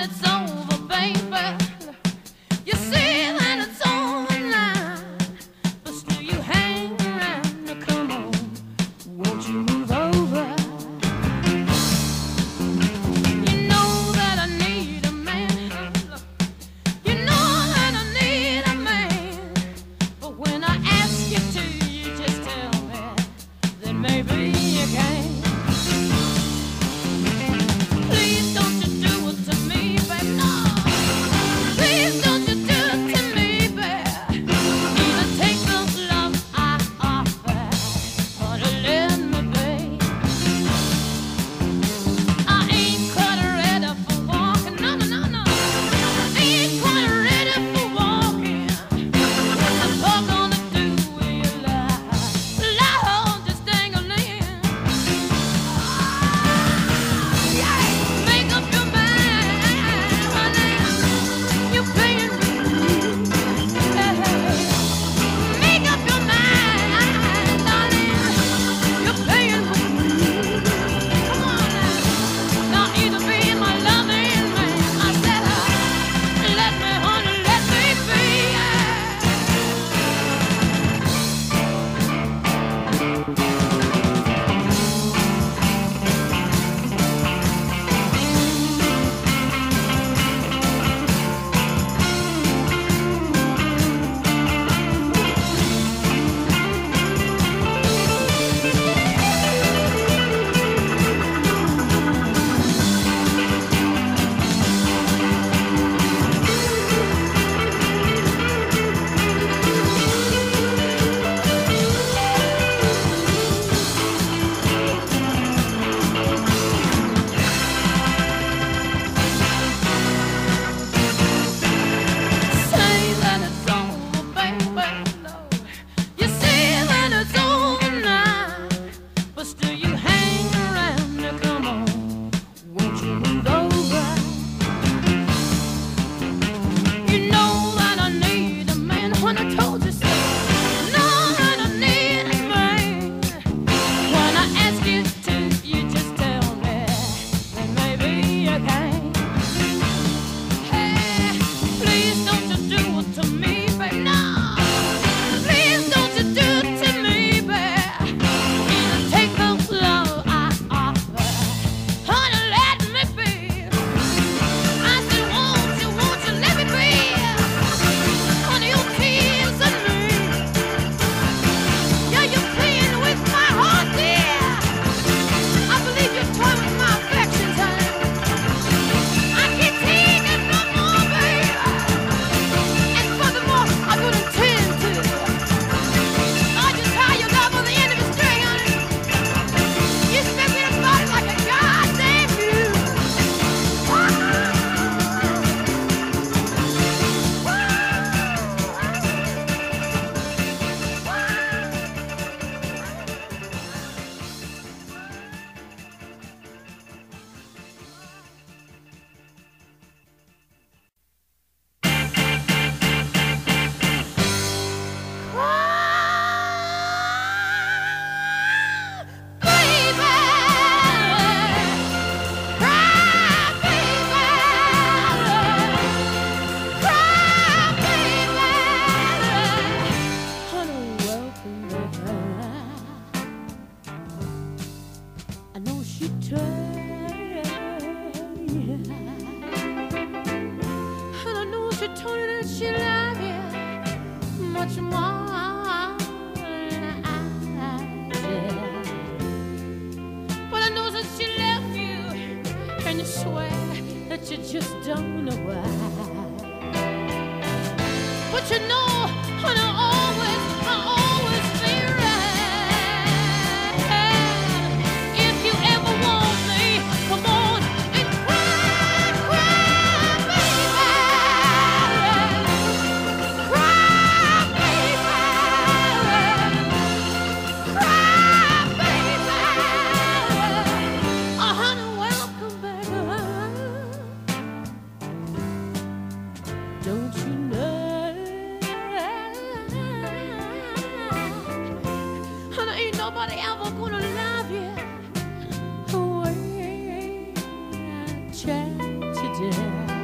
Try to do.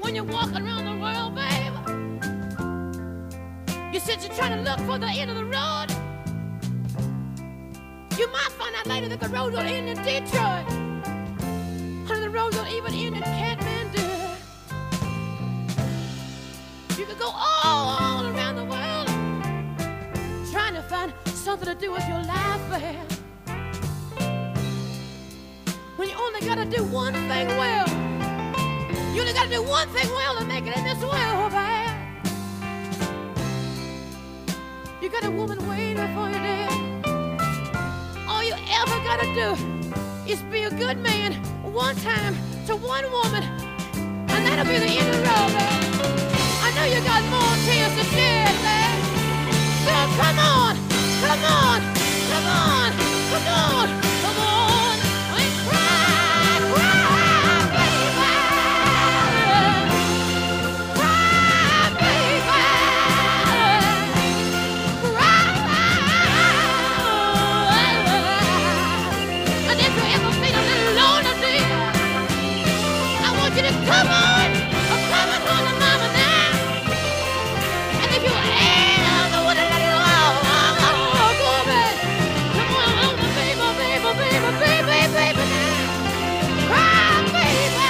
when you're walking around the world, babe. You said you're trying to look for the end of the road. You might find out later that the road don't end in Detroit. Honey, the road don't even end in Kathmandu. You could go all around the world trying to find something to do with your life, babe. When you only gotta do one thing well. You only gotta do one thing well to make it in this world, babe. You got a woman waiting for you there. All you ever gotta do is be a good man one time to one woman, and that'll be the end of the road, babe. I know you got more tears to shed, babe. So come on, come on, come on, come on, come on, and cry, cry, baby. Cry, baby. And if you ever feel a little lonely, dear, I want you to come on home to mama now. And if you ever want to let it go, baby, come on home to baby, baby, baby, baby, baby now. Cry, baby.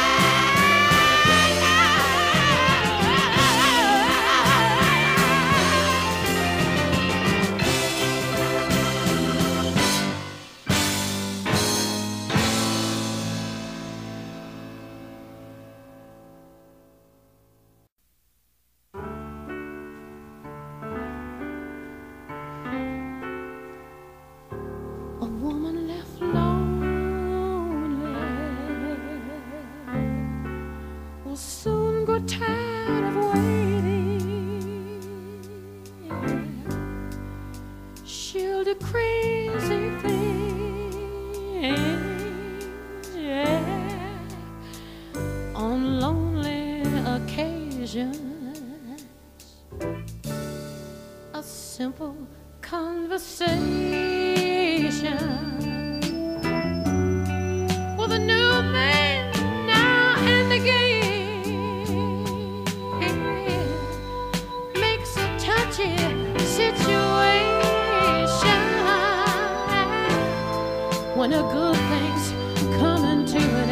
A woman left lonely will soon grow tired of waiting. She'll do crazy things, yeah, on lonely occasions. A simple conversation with a new man now and again makes a touchy situation when a good thing's coming to an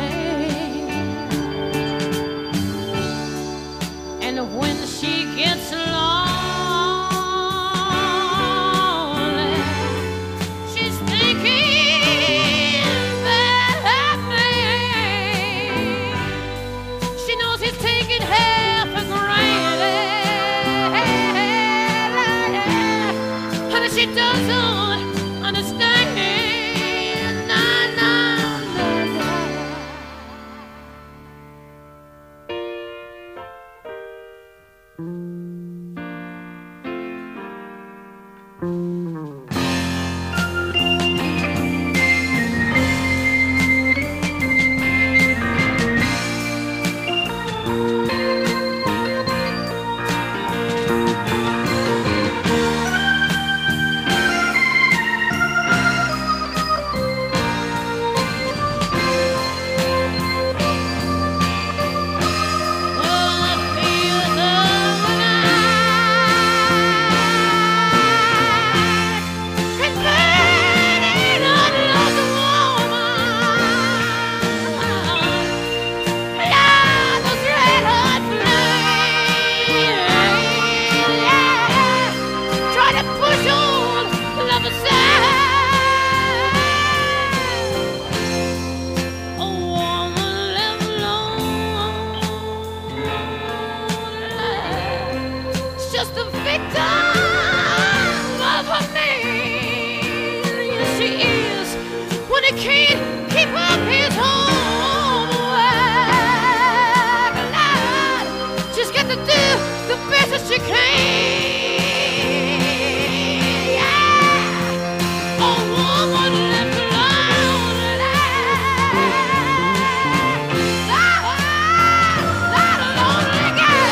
end. And when she gets lonely, she's thinking about me. She knows he's taking her for granted, and she doesn't understand. Nah, nah, nah, nah. Just a victim of her man. Yes, she is. When he can't keep up his homework, Lord, she's got to do the best that she can. Yeah. A woman left alone. That lonely girl.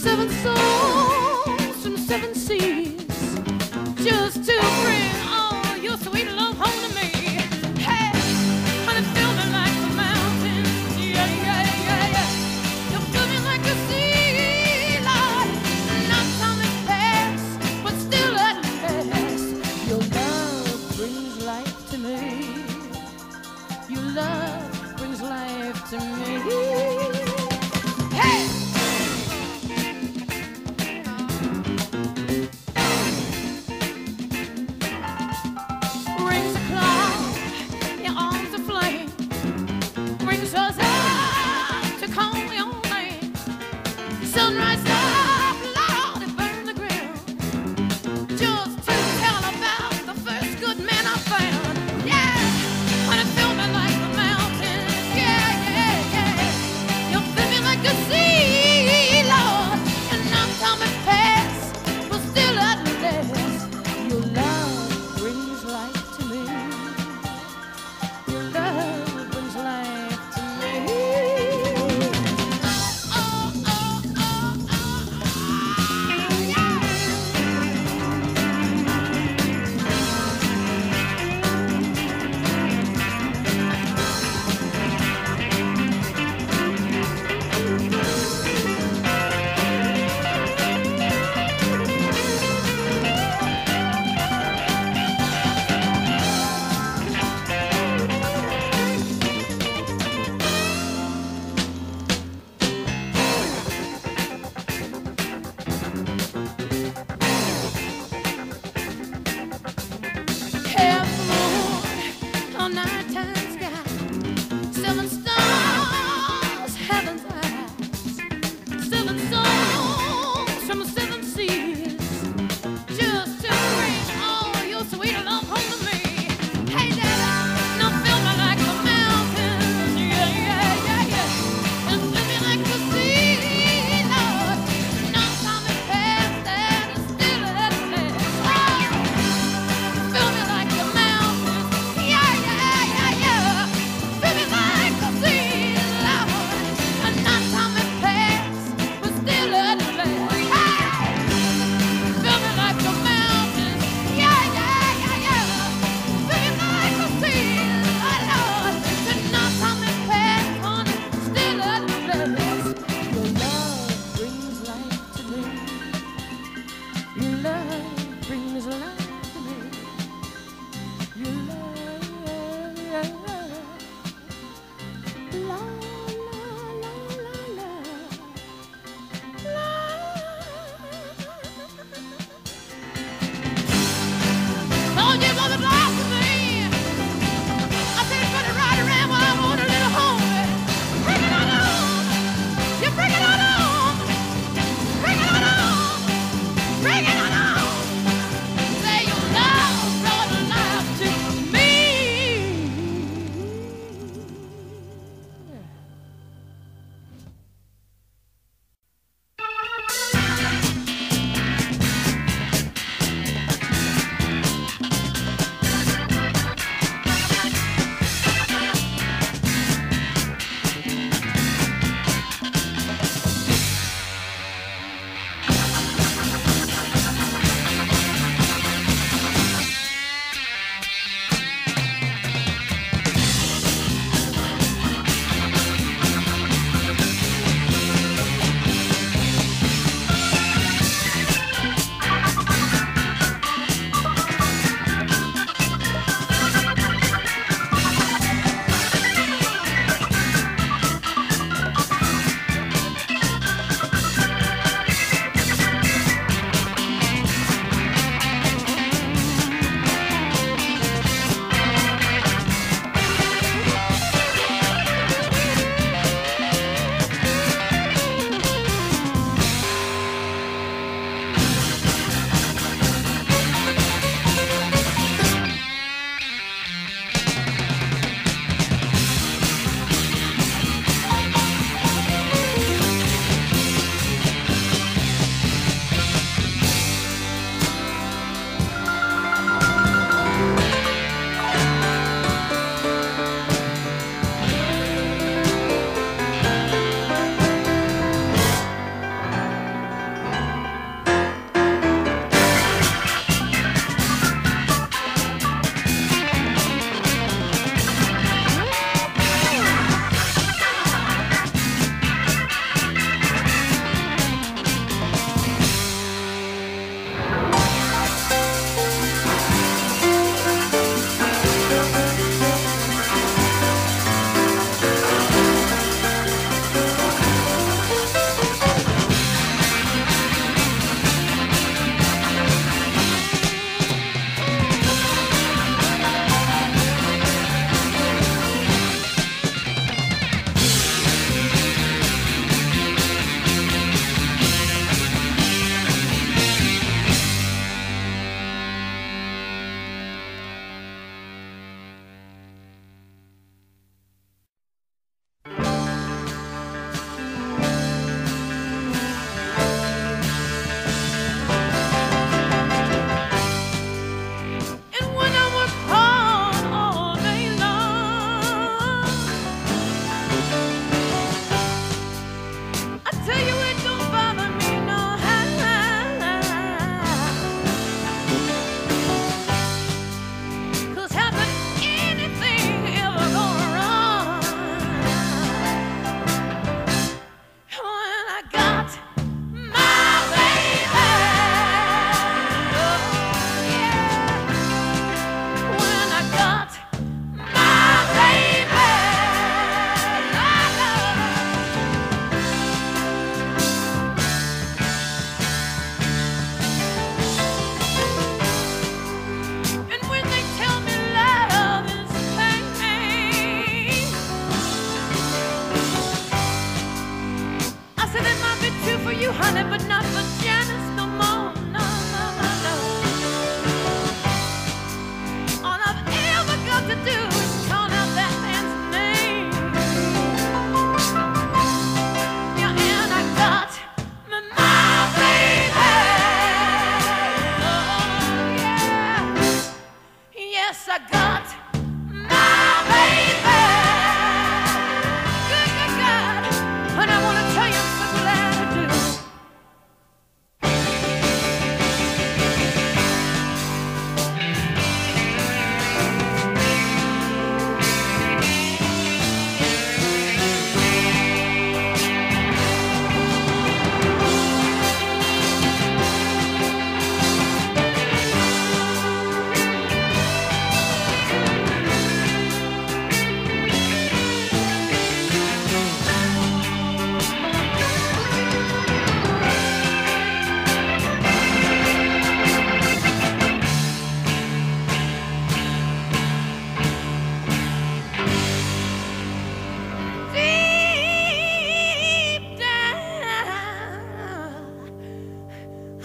seven souls from seven seas, just to bring all your sweet love home to me. Hey, honey, fill me like the mountains, yeah, yeah, yeah, yeah. You fill me like the sea, Lord. Not time has passed, but still at last, your love brings life to me. Your love brings life to me. Hey! Rings a cloud, your arms aflame, brings us up to call your name. Sunrise up, Lord, it burned the ground, just to tell about the first good man I found. Yeah, honey, fill me like the mountains, yeah, yeah, yeah. You fill me like the sea, Lord, and now time has passed, but still at last, your love brings life to me. Your love brings life to me. Oh, oh, oh, oh, oh,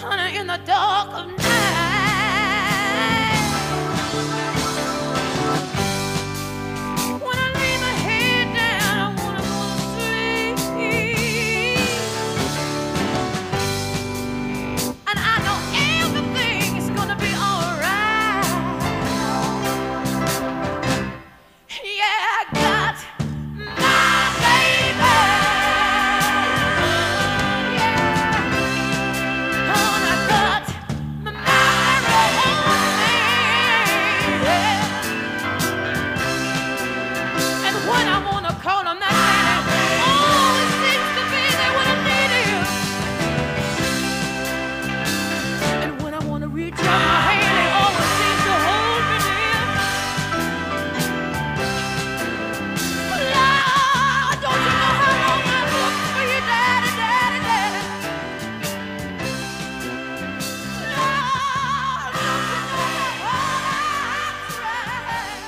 honey, in the dark of night. When I lay my head down, I wanna go to sleep. And I know everything is gonna be alright. Yeah, I got my baby. Yeah. Oh, and I got my marijuana. Yeah. And when I wanna call them that lady, oh, it seems to be they when I need you. And when I wanna reach out my hand, they always seem to hold me near. Lord, don't you know how long I've looked for you, daddy, daddy, daddy? Lord, don't you know how hard I've tried?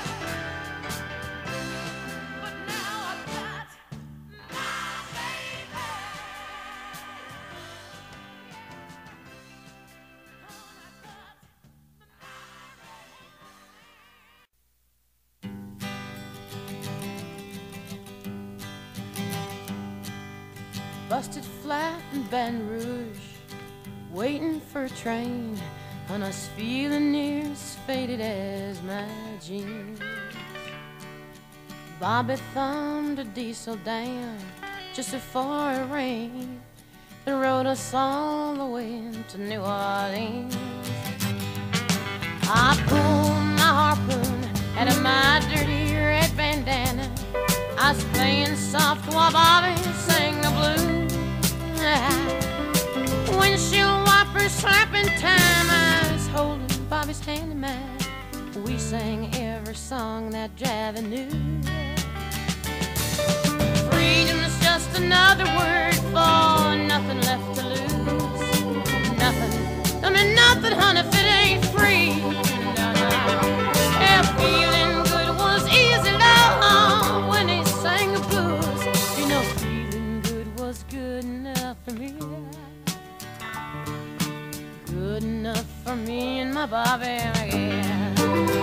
But now I've got my baby. Busted flat in Baton Rouge, waiting for a train, and us feeling near as faded as my jeans. Bobby thumbed a diesel down just before it rained and rode us all the way to New Orleans. I pulled my harpoon out of my dirty red bandana. I was playing soft while Bobby sang the blues. Windshield wipers slapping time, I was holding Bobby's hand in mine. We sang every song that Javi knew. Freedom's just another word for nothing left to lose. Nothing, I mean nothing, honey, if it ain't free. No, no. Yeah, feeling good was easy, love, when he sang the blues. You know, feeling good was good enough for me. Good enough for me and my Bobby, yeah.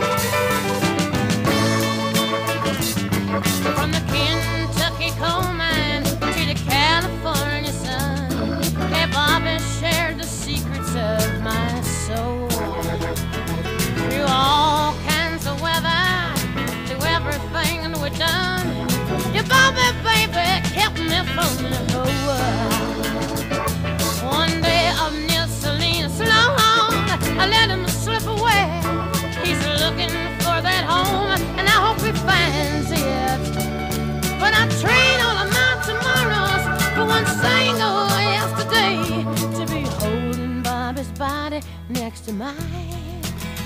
From the Kentucky coal mine to the California sun, hey, Bobby shared the secrets of my soul. Through all kinds of weather, through everything we've done, your Bobby, baby, kept me from the whole world. One day up near Selena Sloan, I let him slip away. He's looking for that home, and I hope he finds it. But I trade all of my tomorrows for one single yesterday, to be holding Bobby's body next to mine.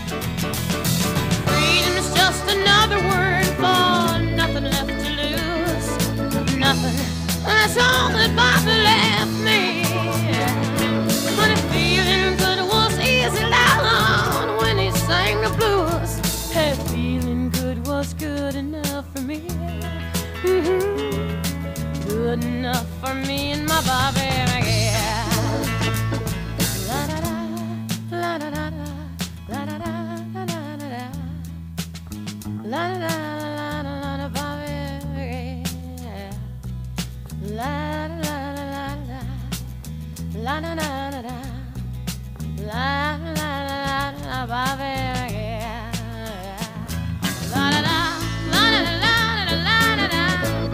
Freedom is just another word for nothing left to lose. Nothing, that's all that Bobby left me. But feeling good was easy loud when he sang the blues. Hey, feeling good was good enough for me. Good enough for me and my Bobby, yeah. La da da, la da da da, la da da da da da da, la da da la da Bobby, yeah. La da da da da, la da da da da, la da da da Bobby, yeah. La da da, la da da la da la da da.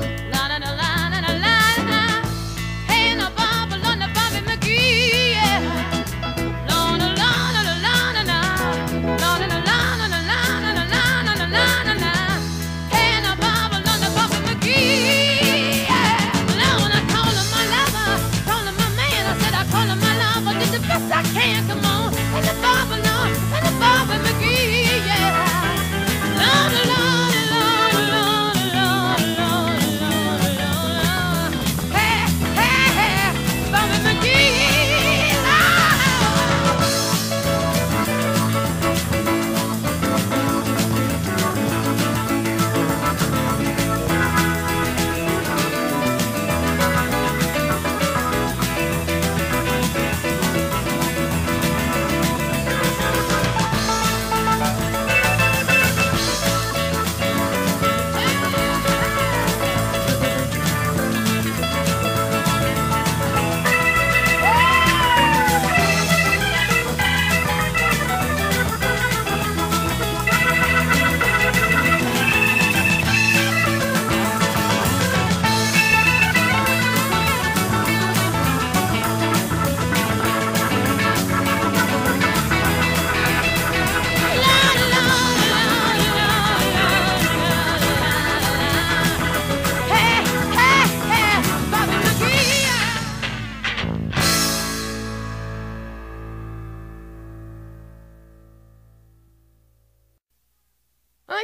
I can't, come on, and the Bobby, Lord, and the Bobby McGee, yeah. Lord, Lord, Lord, Lord, Lord, Lord, Lord, Lord. Hey, hey, hey, Bobby McGee,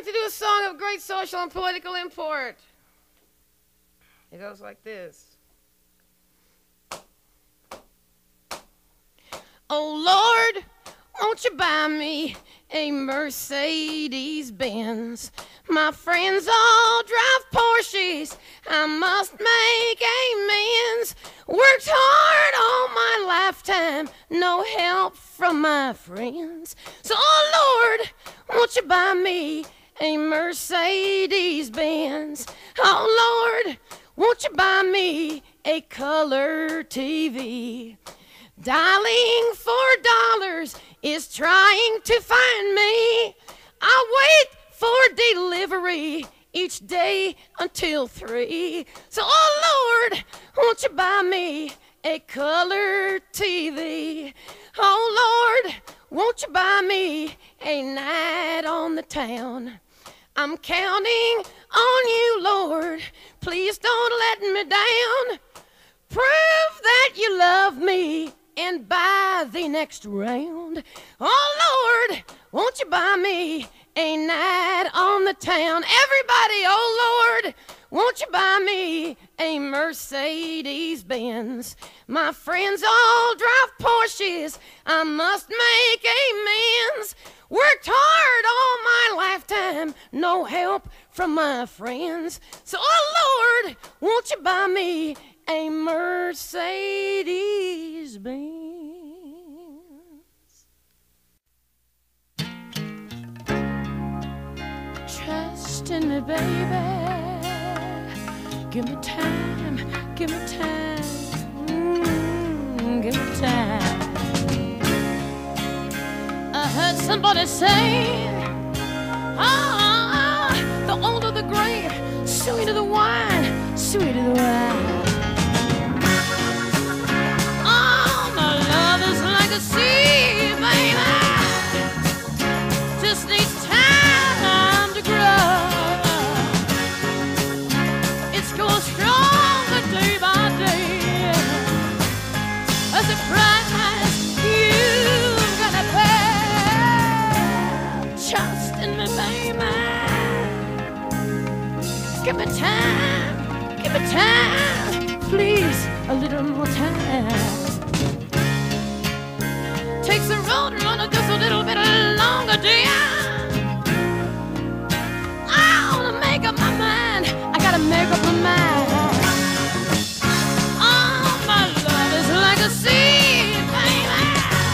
like to do a song of great social and political import. It goes like this. Oh Lord, won't you buy me a Mercedes-Benz? My friends all drive Porsches, I must make amends. Worked hard all my lifetime, no help from my friends. So, oh Lord, won't you buy me a Mercedes-Benz? Oh Lord, won't you buy me a color TV? Dialing $4 is trying to find me. I wait for delivery each day until 3. So, oh Lord, won't you buy me a color TV? Oh Lord, won't you buy me a night on the town? I'm counting on you, Lord. Please don't let me down. Prove that you love me and buy the next round. Oh Lord, won't you buy me a night on the town? Everybody, oh Lord, won't you buy me a Mercedes-Benz? My friends all drive Porsches, I must make amends. Worked hard all my lifetime, no help from my friends. So, oh Lord, won't you buy me a Mercedes-Benz? Trust in me, baby. Give me time, give me time, give me time. I heard somebody say, the older the grape, sweeter the wine, sweeter the wine. A seed, baby, just needs time to grow. It's going stronger day by day. As a price you've gotta pay. Trust in me, baby. Give me time, please, a little more time. Takes a road runner just a little bit longer, dear. I wanna make up my mind. I gotta make up my mind. Oh, my love is like a seed, baby.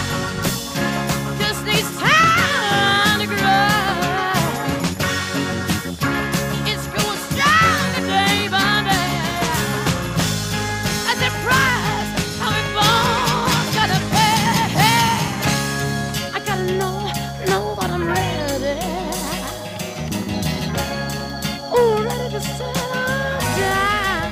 Just needs time to grow. It's going stronger day by day. At the price of it born, gotta pay. Know that I'm ready. Ooh, ready to settle down.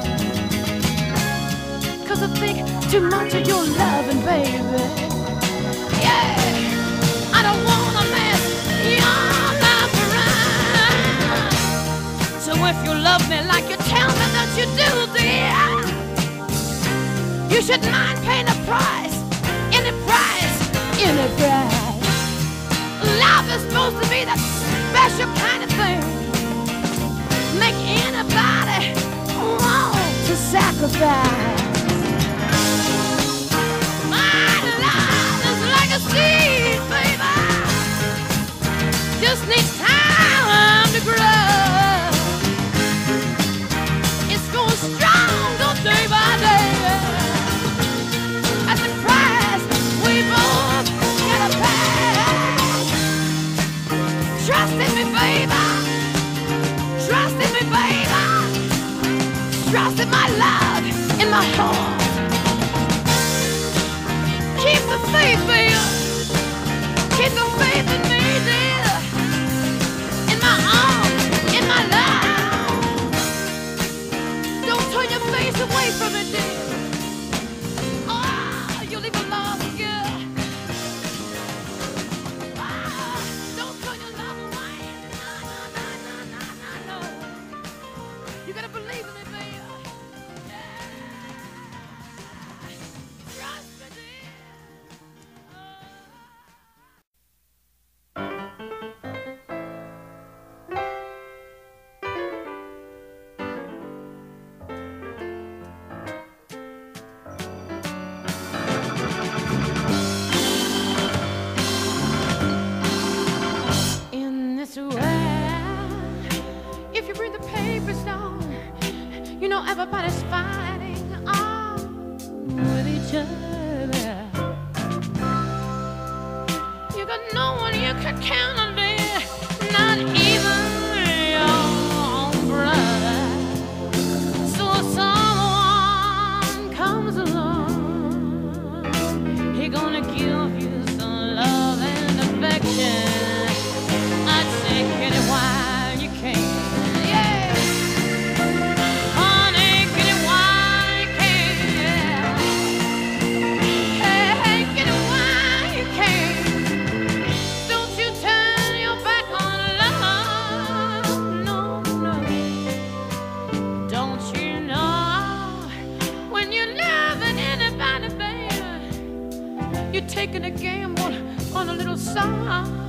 'Cause I think too much of your loving, baby. Yeah, I don't wanna mess your life around. So if you love me like you tell me that you do, dear, you shouldn't mind paying a price, any price, any price. Love is supposed to be that special kind of thing. Make anybody want to sacrifice. My love is like a seed, baby. Just needs time to grow. It's going stronger day by day. everybody's fighting on with each other. You got no one you can count on there, not even your own brother. So if someone comes along, he gonna give you some love and affection. I'd say get it while you can. Yeah, honey, get it while you can. Hey, get it while you can. Don't you turn your back on love, no, no. Don't you know when you're loving anybody, baby, you're taking a gamble on a little song.